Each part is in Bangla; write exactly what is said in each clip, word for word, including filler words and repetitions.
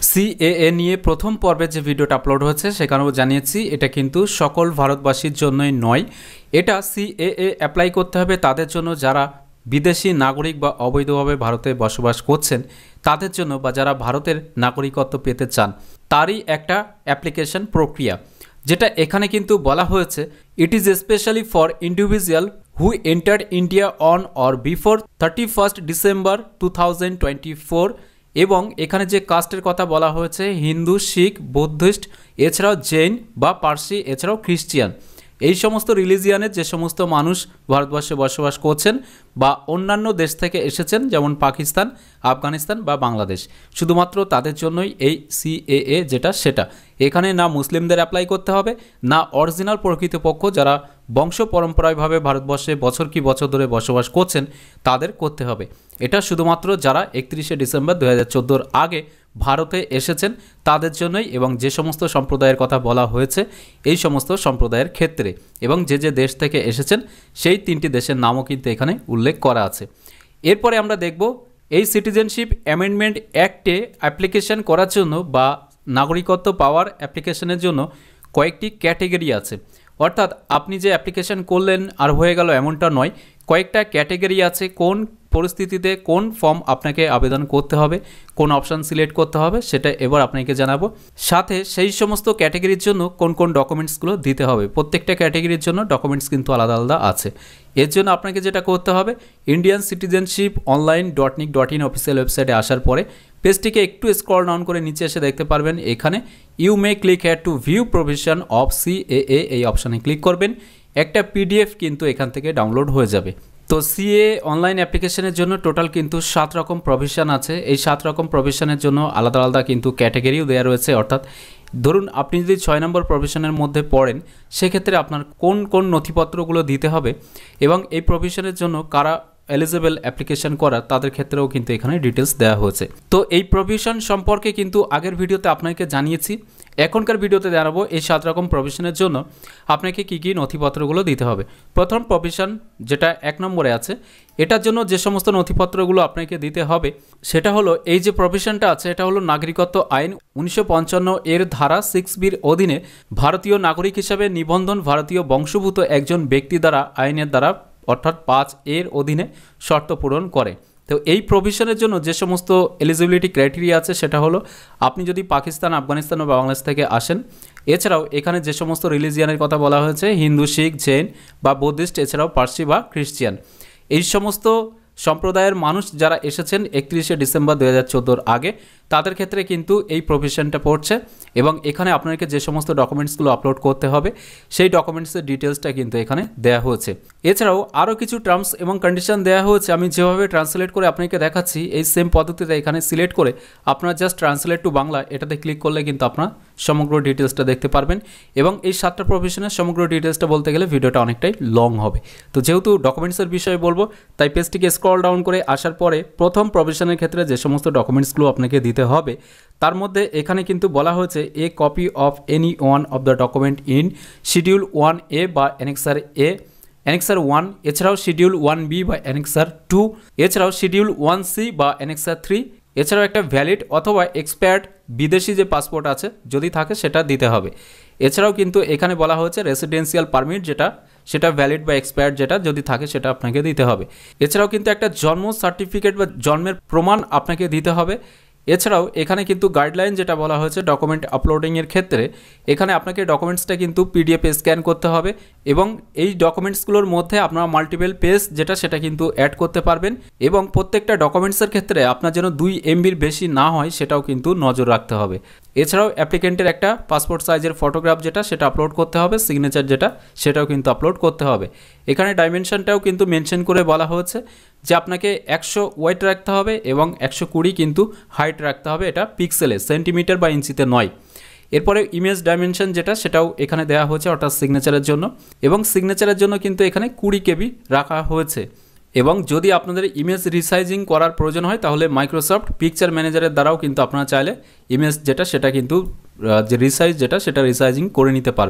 সিএএ নিয়ে প্রথম পর্বে যে ভিডিওটা আপলোড হয়েছে সেখানেও জানিয়েছি এটা কিন্তু সকল ভারতবাসীর জন্যই নয়। এটা সিএএ অ্যাপ্লাই করতে হবে তাদের জন্য যারা বিদেশি নাগরিক বা অবৈধভাবে ভারতে বসবাস করছেন তাদের জন্য, বা যারা ভারতের নাগরিকত্ব পেতে চান তারই একটা অ্যাপ্লিকেশন প্রক্রিয়া, যেটা এখানে কিন্তু বলা হয়েছে it is specially for individual who entered India on or before thirty first December two thousand twenty four. এবং এখানে যে কাস্টের কথা বলা হয়েছে হিন্দু, শিখ, বৌদ্ধিস্ট, এছাড়াও জৈন বা পার্সি, এছাড়াও খ্রিস্টিয়ান, এই সমস্ত রিলিজিয়ানের যে সমস্ত মানুষ ভারতবর্ষে বসবাস করছেন বা অন্যান্য দেশ থেকে এসেছেন যেমন পাকিস্তান, আফগানিস্তান বা বাংলাদেশ, শুধুমাত্র তাদের জন্যই এই সিএএ যেটা সেটা। এখানে না মুসলিমদের অ্যাপ্লাই করতে হবে, না অরিজিনাল প্রকৃতপক্ষ যারা বংশ পরম্পরায়ভাবে ভারতবর্ষে বছর কি বছর ধরে বসবাস করছেন তাদের করতে হবে। এটা শুধুমাত্র যারা একত্রিশে ডিসেম্বর দু হাজার চোদ্দোর আগে ভারতে এসেছেন তাদের জন্যই, এবং যে সমস্ত সম্প্রদায়ের কথা বলা হয়েছে এই সমস্ত সম্প্রদায়ের ক্ষেত্রে, এবং যে যে দেশ থেকে এসেছেন সেই তিনটি দেশের নামও কিন্তু এখানে উল্লেখ করা আছে। এরপরে আমরা দেখব এই সিটিজেনশিপ অ্যামেন্ডমেন্ট অ্যাক্টে অ্যাপ্লিকেশন করার জন্য বা নাগরিকত্ব পাওয়ার অ্যাপ্লিকেশনের জন্য কয়েকটি ক্যাটেগরি আছে। অর্থাৎ আপনি যে অ্যাপ্লিকেশন করলেন আর হয়ে গেল এমনটা নয়, কয়েকটা ক্যাটেগরি আছে, কোন পরিস্থিতিতে কোন ফর্ম আপনাকে আবেদন করতে হবে, কোন অপশান সিলেক্ট করতে হবে সেটা এবার আপনাকে জানাবো। সাথে সেই সমস্ত ক্যাটেগরির জন্য কোন কোন ডকুমেন্টসগুলো দিতে হবে, প্রত্যেকটা ক্যাটেগরির জন্য ডকুমেন্টস কিন্তু আলাদা আলাদা আছে। এর জন্য আপনাকে যেটা করতে হবে, Indian citizenship online dot nic dot in official ওয়েবসাইটে আসার পরে পেজটিকে একটু স্ক্রল ডাউন করে নিচে এসে দেখতে পারবেন এখানে you may click here to view provision of CAA, এই অপশানে ক্লিক করবেন। একটা পিডিএফ কিন্তু এখান থেকে ডাউনলোড হয়ে যাবে। তো সিএ অনলাইন অ্যাপ্লিকেশনের জন্য টোটাল কিন্তু সাত রকম প্রভিশন আছে। এই সাত রকম প্রভিশনের জন্য আলাদা আলাদা কিন্তু ক্যাটেগরিও দেওয়া রয়েছে। অর্থাৎ ধরুন আপনি যদি ছয় নম্বর প্রভিশনের মধ্যে পড়েন সেক্ষেত্রে আপনার কোন কোন নথিপত্রগুলো দিতে হবে এবং এই প্রভিশনের জন্য কারা এলিজিবল অ্যাপ্লিকেশন করার তাদের ক্ষেত্রেও কিন্তু এখানে ডিটেলস দেওয়া হয়েছে। তো এই প্রভিশন সম্পর্কে কিন্তু আগের ভিডিওতে আপনাকে জানিয়েছি। এখনকার ভিডিওতে জানাবো এই সাত রকম প্রভিশনের জন্য আপনাকে কী কী নথিপত্রগুলো দিতে হবে। প্রথম প্রভিশন যেটা এক নম্বরে আছে, এটার জন্য যে সমস্ত নথিপত্রগুলো আপনাকে দিতে হবে সেটা হলো এই যে প্রভিশনটা আছে এটা হলো নাগরিকত্ব আইন উনিশশো পঞ্চান্ন এর ধারা সিক্স বির অধীনে ভারতীয় নাগরিক হিসাবে নিবন্ধন ভারতীয় বংশোদ্ভূত একজন ব্যক্তি দ্বারা আইনের দ্বারা অর্থাৎ পাঁচ এর অধীনে শর্ত পূরণ করে। তো এই প্রভিশনের জন্য যে সমস্ত এলিজিবিলিটি ক্রাইটেরিয়া আছে সেটা হলো আপনি যদি পাকিস্তান, আফগানিস্তান বা বাংলাদেশ থেকে আসেন, এছাড়াও এখানে যে সমস্ত রিলিজিয়ানের কথা বলা হয়েছে হিন্দু, শিখ, জৈন বা বৌদ্ধিস্ট, এছাড়াও পার্সি বা খ্রিস্টিয়ান, এই সমস্ত সম্প্রদায়ের মানুষ যারা এসেছেন একত্রিশে ডিসেম্বর দু হাজার চোদ্দোর আগে তাদের ক্ষেত্রে কিন্তু এই প্রভিশনটা পড়ছে। এবং এখানে আপনাকে যে সমস্ত ডকুমেন্টসগুলো আপলোড করতে হবে সেই ডকুমেন্টসের ডিটেলসটা কিন্তু এখানে দেওয়া হয়েছে। এছাড়াও আরও কিছু টার্মস এবং কন্ডিশন দেওয়া হয়েছে, আমি যেভাবে ট্রান্সলেট করে আপনাকে দেখাচ্ছি এই সেম পদ্ধতিতে এখানে সিলেক্ট করে আপনার জাস্ট ট্রান্সলেট টু বাংলা এটাতে ক্লিক করলে কিন্তু আপনার সমগ্র ডিটেলসটা দেখতে পারবেন। এবং এই সাতটা প্রভিশনের সমগ্র ডিটেলসটা বলতে গেলে ভিডিওটা অনেকটাই লং হবে। তো যেহেতু ডকুমেন্টসের বিষয়ে বলবো তাই পেজটিকে স্ক্রল ডাউন করে আসার পরে প্রথম প্রভিশনের ক্ষেত্রে যে সমস্ত ডকুমেন্টসগুলো আপনাকে দিতে হবে তার মধ্যে এখানে কিন্তু বলা হয়েছে a copy of any one of the document in schedule one A বা অ্যানেক্সার এ, অ্যানেক্সার ওয়ান, এছাড়াও শিডিউল ওয়ান বি বা অ্যানেক্সার টু, এছাড়াও শিডিউল ওয়ান সি বা অ্যানেক্সার থ্রি, এছাড়াও একটা ভ্যালিড অথবা এক্সপায়ার্ড বিদেশি যে পাসপোর্ট আছে যদি থাকে সেটা দিতে হবে। এছাড়াও কিন্তু এখানে বলা হয়েছে রেসিডেন্সিয়াল পারমিট যেটা সেটা ভ্যালিড বা এক্সপায়ার্ড যেটা যদি থাকে সেটা আপনাকে দিতে হবে। এছাড়াও কিন্তু একটা জন্ম সার্টিফিকেট বা জন্মের প্রমাণ আপনাকে দিতে হবে। এছাড়াও এখানে কিন্তু গাইডলাইন যেটা বলা হয়েছে ডকুমেন্ট আপলোডিংয়ের ক্ষেত্রে, এখানে আপনাকে ডকুমেন্টসটা কিন্তু পিডিএফে স্ক্যান করতে হবে এবং এই ডকুমেন্টসগুলোর মধ্যে আপনারা মাল্টিপল পেজ যেটা সেটা কিন্তু অ্যাড করতে পারবেন। এবং প্রত্যেকটা ডকুমেন্টসের ক্ষেত্রে আপনার যেন দুই এমবির বেশি না হয় সেটাও কিন্তু নজর রাখতে হবে। এছাড়াও অ্যাপ্লিকেন্টের একটা পাসপোর্ট সাইজের ফটোগ্রাফ যেটা সেটা আপলোড করতে হবে, সিগনেচার যেটা সেটাও কিন্তু আপলোড করতে হবে। এখানে ডাইমেনশনটাও কিন্তু মেনশন করে বলা হয়েছে যে আপনাকে একশো ওয়েট রাখতে হবে এবং একশো কুড়ি কিন্তু হাইট রাখতে হবে, এটা পিক্সেলে, সেন্টিমিটার বা ইঞ্চিতে নয়। এরপরে ইমেজ ডাইমেনশন যেটা সেটাও এখানে দেওয়া হয়েছে অর্থাৎ সিগনেচারের জন্য, এবং সিগনেচারের জন্য কিন্তু এখানে কুড়ি কেবি রাখা হয়েছে। এবং যদি আপনাদের ইমেজ রিসাইজিং করার প্রয়োজন হয় তাহলে মাইক্রোসফট পিকচার ম্যানেজারের দ্বারাও কিন্তু আপনারা চাইলে ইমেজ যেটা সেটা কিন্তু যে রিসাইজ যেটা সেটা রিসাইজিং করে নিতে পারবেন।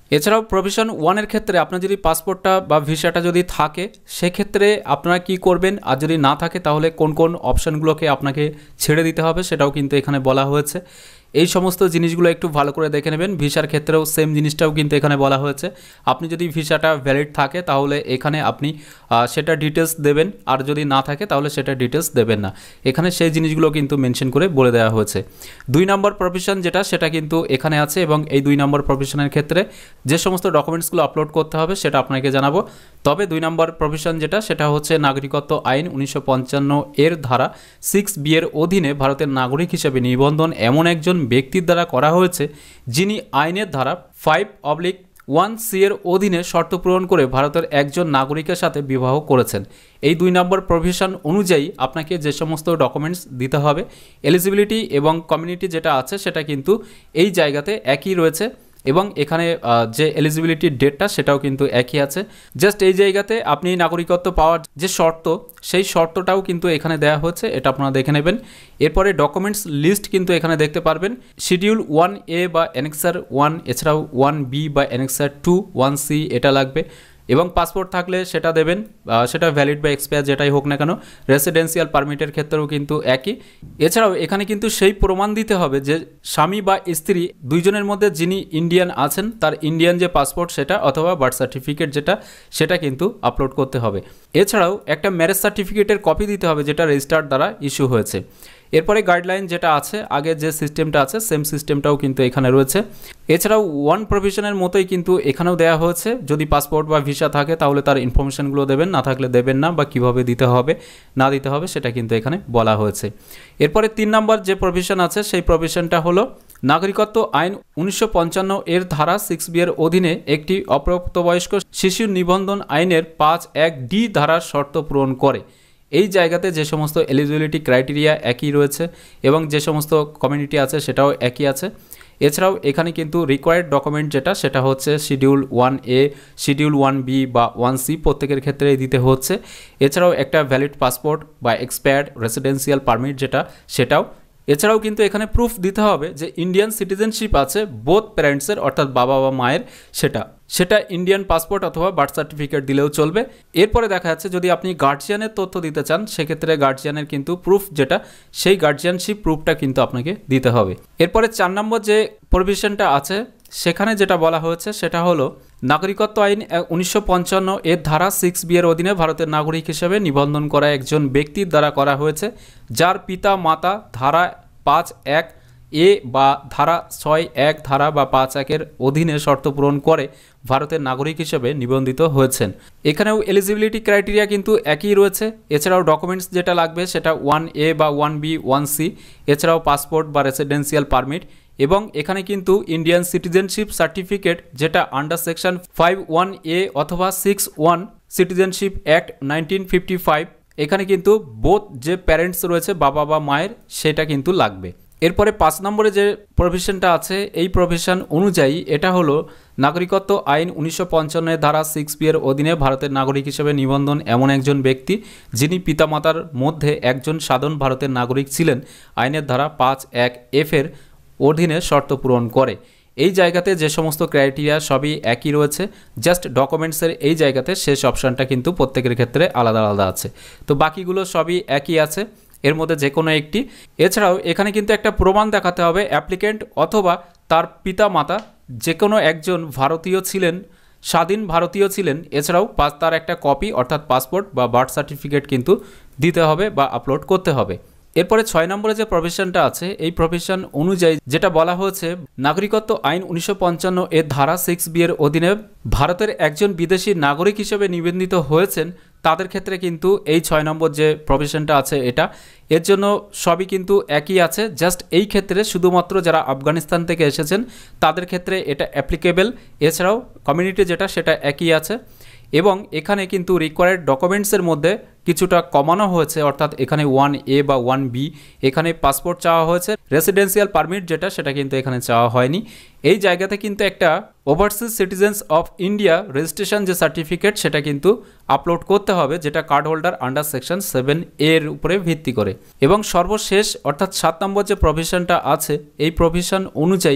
এছাড়াও প্রভিশন ওয়ানের ক্ষেত্রে আপনার যদি পাসপোর্টটা বা ভিসাটা যদি থাকে সেক্ষেত্রে আপনারা কি করবেন, আর যদি না থাকে তাহলে কোন কোন অপশানগুলোকে আপনাকে ছেড়ে দিতে হবে সেটাও কিন্তু এখানে বলা হয়েছে। এই সমস্ত জিনিসগুলো একটু ভালো করে দেখে নেবেন। ভিসার ক্ষেত্রেও সেম জিনিসটাও কিন্তু এখানে বলা হয়েছে। আপনি যদি ভিসাটা ভ্যালিড থাকে তাহলে এখানে আপনি সেটা ডিটেলস দেবেন, আর যদি না থাকে তাহলে সেটা ডিটেলস দেবেন না। এখানে সেই জিনিসগুলো কিন্তু মেনশন করে বলে দেওয়া হয়েছে। দুই নম্বর প্রভিশন যেটা সেটা কিন্তু এখানে আছে, এবং এই দুই নম্বর প্রভিশনের ক্ষেত্রে যে সমস্ত ডকুমেন্টসগুলো আপলোড করতে হবে সেটা আপনাকে জানাবো। তবে দুই নম্বর প্রভিশন যেটা সেটা হচ্ছে নাগরিকত্ব আইন উনিশশো পঞ্চান্ন এর ধারা সিক্স বি এর অধীনে ভারতের নাগরিক হিসেবে নিবন্ধন এমন একজন ব্যক্তির দ্বারা করা হয়েছে যিনি আইনের ধারা ফাইভ অবলিক ওয়ান সি এর অধীনে শর্ত পূরণ করে ভারতের একজন নাগরিকের সাথে বিবাহ করেছেন। এই দুই নম্বর প্রভিশন অনুযায়ী আপনাকে যে সমস্ত ডকুমেন্টস দিতে হবে, এলিজিবিলিটি এবং কমিউনিটি যেটা আছে সেটা কিন্তু এই জায়গাতে একই রয়েছে, এবং এখানে যে এলিজিবিলিটি ডেটটা সেটাও কিন্তু একই আছে। জাস্ট এই জায়গাতে আপনি নাগরিকত্ব পাওয়ার যে শর্ত সেই শর্তটাও কিন্তু এখানে দেওয়া হচ্ছে, এটা আপনারা দেখে নেবেন। এরপরে ডকুমেন্টস লিস্ট কিন্তু এখানে দেখতে পারবেন, শিডিউল ওয়ান এ বা অ্যানেক্সার ওয়ান, এছাড়াও ওয়ান বি বা অ্যানেক্সার টু, ওয়ান সি এটা লাগবে, এবং পাসপোর্ট থাকলে সেটা দেবেন, সেটা ভ্যালিড বা এক্সপায়ার যেটাই হোক না কেন। রেসিডেন্সিয়াল পারমিটের ক্ষেত্রেও কিন্তু একই। এছাড়াও এখানে কিন্তু সেই প্রমাণ দিতে হবে যে স্বামী বা স্ত্রী দুইজনের মধ্যে যিনি ইন্ডিয়ান আছেন তার ইন্ডিয়ান যে পাসপোর্ট সেটা অথবা বার্থ সার্টিফিকেট যেটা সেটা কিন্তু আপলোড করতে হবে। এছাড়াও একটা ম্যারেজ সার্টিফিকেটের কপি দিতে হবে যেটা রেজিস্ট্রার দ্বারা ইস্যু হয়েছে। এরপরে গাইডলাইন যেটা আছে, আগে যে সিস্টেমটা আছে সেম সিস্টেমটাও কিন্তু এখানে রয়েছে। এছাড়াও ওয়ান প্রভিশনের মতোই কিন্তু এখানেও দেওয়া হয়েছে, যদি পাসপোর্ট বা ভিসা থাকে তাহলে তার ইনফরমেশনগুলো দেবেন, না থাকলে দেবেন না, বা কিভাবে দিতে হবে না দিতে হবে সেটা কিন্তু এখানে বলা হয়েছে। এরপরে তিন নম্বর যে প্রভিশন আছে সেই প্রভিশনটা হলো নাগরিকত্ব আইন উনিশশো পঞ্চান্ন এর ধারা সিক্স বি এর অধীনে একটি অপ্রাপ্তবয়স্ক শিশুর নিবন্ধন আইনের পাঁচ এক ডি ধারার শর্ত পূরণ করে। এই জায়গাতে যে সমস্ত এলিজিবিলিটি ক্রাইটেরিয়া একই রয়েছে এবং যে সমস্ত কমিউনিটি আছে সেটাও একই আছে। এছাড়াও এখানে কিন্তু রিকোয়ার্ড ডকুমেন্ট যেটা সেটা হচ্ছে schedule one A, schedule one B বা ওয়ান সি প্রত্যেকের ক্ষেত্রে দিতে হচ্ছে। এছাড়াও একটা ভ্যালিড পাসপোর্ট বা এক্সপায়ার্ড রেসিডেন্সিয়াল পারমিট যেটা সেটাও। এছাড়াও কিন্তু এখানে প্রুফ দিতে হবে যে ইন্ডিয়ান সিটিজেনশিপ আছে বোথ প্যারেন্টসের, অর্থাৎ বাবা বা মায়ের, সেটা সেটা ইন্ডিয়ান পাসপোর্ট অথবা বার্থ সার্টিফিকেট দিলেও চলবে। এরপরে দেখা যাচ্ছে যদি আপনি গার্জিয়ানের তথ্য দিতে চান সেক্ষেত্রে গার্জিয়ানের কিন্তু প্রুফ যেটা সেই গার্জিয়ানশিপ প্রুফটা কিন্তু আপনাকে দিতে হবে। এরপরে চার নম্বর যে প্রভিশনটা আছে সেখানে যেটা বলা হয়েছে সেটা হলো নাগরিকত্ব আইন উনিশশো পঞ্চান্ন এর ধারা সিক্স বি এর অধীনে ভারতের নাগরিক হিসেবে নিবন্ধন করা একজন ব্যক্তির দ্বারা করা হয়েছে যার পিতা মাতা ধারা পাঁচ এক এ বা ধারা ছয় এক ধারা বা পাঁচ একের অধীনে শর্ত পূরণ করে ভারতের নাগরিক হিসেবে নিবন্ধিত হয়েছেন। এখানেও এলিজিবিলিটি ক্রাইটেরিয়া কিন্তু একই রয়েছে। এছাড়াও ডকুমেন্টস যেটা লাগবে সেটা ওয়ান এ বা ওয়ান বি, ওয়ান সি, এছাড়াও পাসপোর্ট বা রেসিডেন্সিয়াল পারমিট, এবং এখানে কিন্তু ইন্ডিয়ান সিটিজেনশিপ সার্টিফিকেট যেটা under section five one A অথবা six one citizenship act nineteen fifty five, এখানে কিন্তু বোথ যে প্যারেন্টস রয়েছে বাবা বা মায়ের সেটা কিন্তু লাগবে। এরপরে পাঁচ নম্বরে যে প্রভিশনটা আছে এই প্রভিশন অনুযায়ী এটা হলো নাগরিকত্ব আইন উনিশশো পঞ্চান্নের ধারা সিক্স বি এর অধীনে ভারতের নাগরিক হিসেবে নিবন্ধন এমন একজন ব্যক্তি যিনি পিতামাতার মধ্যে একজন সাধারণ ভারতের নাগরিক ছিলেন আইনের ধারা পাঁচ এক এফ এর অধীনে শর্ত পূরণ করে। এই জায়গাতে যে সমস্ত ক্রাইটেরিয়া সবই একই রয়েছে, জাস্ট ডকুমেন্টসের এই জায়গাতে শেষ অপশানটা কিন্তু প্রত্যেকের ক্ষেত্রে আলাদা আলাদা আছে। তো বাকিগুলো সবই একই আছে, এর মধ্যে যে কোনো একটি। এছাড়াও এখানে কিন্তু একটা প্রমাণ দেখাতে হবে অ্যাপ্লিকেন্ট অথবা তার পিতা মাতা যে কোনো একজন ভারতীয় ছিলেন, স্বাধীন ভারতীয় ছিলেন। এছাড়াও তার একটা কপি অর্থাৎ পাসপোর্ট বা বার্থ সার্টিফিকেট কিন্তু দিতে হবে বা আপলোড করতে হবে। এরপরে ছয় নম্বরে যে প্রভিশনটা আছে এই প্রভিশন অনুযায়ী যেটা বলা হয়েছে নাগরিকত্ব আইন উনিশশো পঞ্চান্ন এর ধারা সিক্স বি এর অধীনে ভারতের একজন বিদেশি নাগরিক হিসেবে নিবন্ধিত হয়েছেন তাদের ক্ষেত্রে কিন্তু এই ছয় নম্বর যে প্রভিশনটা আছে এটা এর জন্য সবই কিন্তু একই আছে। জাস্ট এই ক্ষেত্রে শুধুমাত্র যারা আফগানিস্তান থেকে এসেছেন তাদের ক্ষেত্রে এটা অ্যাপ্লিকেবল। এছাড়াও কমিউনিটি যেটা সেটা একই আছে, এবং এখানে কিন্তু রিকোয়ার্ড ডকুমেন্টসের মধ্যে কিছুটা কমানো হয়েছে, অর্থাৎ এখানে ওয়ান এ বা ওয়ান বি এখানে পাসপোর্ট চাওয়া হয়েছে, রেসিডেন্সিয়াল পারমিট যেটা সেটা কিন্তু এখানে চাওয়া হয়নি। এই জায়গাতে কিন্তু একটা overseas citizens of India registration যে সার্টিফিকেট সেটা কিন্তু আপলোড করতে হবে, যেটা card holder under section seven এর উপরে ভিত্তি করে। এবং সর্বশেষ অর্থাৎ সাত নম্বর যে প্রভিশনটা আছে এই প্রভিশন অনুযায়ী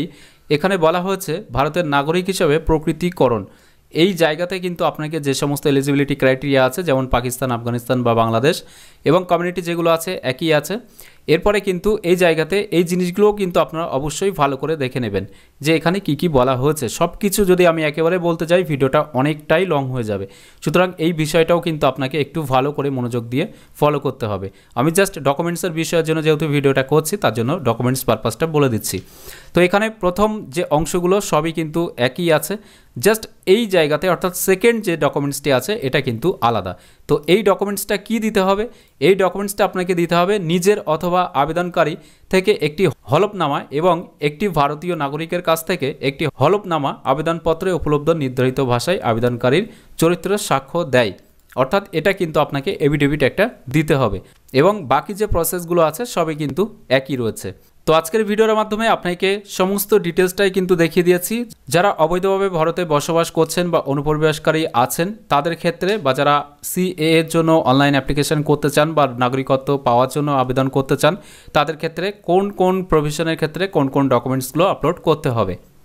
এখানে বলা হয়েছে ভারতের নাগরিক হিসেবে প্রকৃতিকরণ, এই জায়গাতে কিন্তু আপনাকে যে সমস্ত এলিজিবিলিটি ক্রাইটেরিয়া আছে যেমন পাকিস্তান, আফগানিস্তান বা বাংলাদেশ এবং কমিউনিটি যেগুলো আছে একই আছে। এরপরে কিন্তু এই জায়গাতে এই জিনিসগুলোও কিন্তু আপনারা অবশ্যই ভালো করে দেখে নেবেন যে এখানে কি কি বলা হয়েছে। সব কিছু যদি আমি একেবারে বলতে যাই ভিডিওটা অনেকটাই লং হয়ে যাবে, সুতরাং এই বিষয়টাও কিন্তু আপনাকে একটু ভালো করে মনোযোগ দিয়ে ফলো করতে হবে। আমি জাস্ট ডকুমেন্টসের বিষয়ের জন্য যেহেতু ভিডিওটা করছি তার জন্য ডকুমেন্টস পারপাসটা বলে দিচ্ছি। তো এখানে প্রথম যে অংশগুলো সবই কিন্তু একই আছে, জাস্ট এই জায়গাতে অর্থাৎ সেকেন্ড যে ডকুমেন্টসটি আছে এটা কিন্তু আলাদা। তো এই ডকুমেন্টসটা কি দিতে হবে? এই ডকুমেন্টসটা আপনাকে দিতে হবে নিজের অথবা আবেদনকারী থেকে একটি হলফনামা এবং একটি ভারতীয় নাগরিকের কাছ থেকে একটি হলফনামা আবেদনপত্রে উপলব্ধ নির্ধারিত ভাষায় আবেদনকারীর চরিত্রের সাক্ষ্য দেয়। অর্থাৎ এটা কিন্তু আপনাকে এফিডেভিট একটা দিতে হবে এবং বাকি যে প্রসেসগুলো আছে সবই কিন্তু একই রয়েছে। তো আজকের ভিডিওর মাধ্যমে আপনাকে সমস্ত ডিটেলসটাই কিন্তু দেখিয়ে দিয়েছি। যারা অবৈধভাবে ভারতে বসবাস করছেন বা অনুপ্রবেশকারী আছেন তাদের ক্ষেত্রে, বা যারা সিএ এর জন্য অনলাইন অ্যাপ্লিকেশন করতে চান বা নাগরিকত্ব পাওয়ার জন্য আবেদন করতে চান তাদের ক্ষেত্রে কোন কোন প্রভিশনের ক্ষেত্রে কোন কোন ডকুমেন্টসগুলো আপলোড করতে হবে।